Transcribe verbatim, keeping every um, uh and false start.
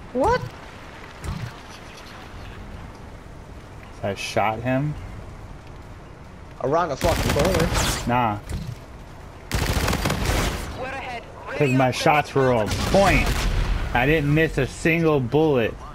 What? I shot him. Around the fucking corner. Nah. Because my shots were on point. I didn't miss a single bullet.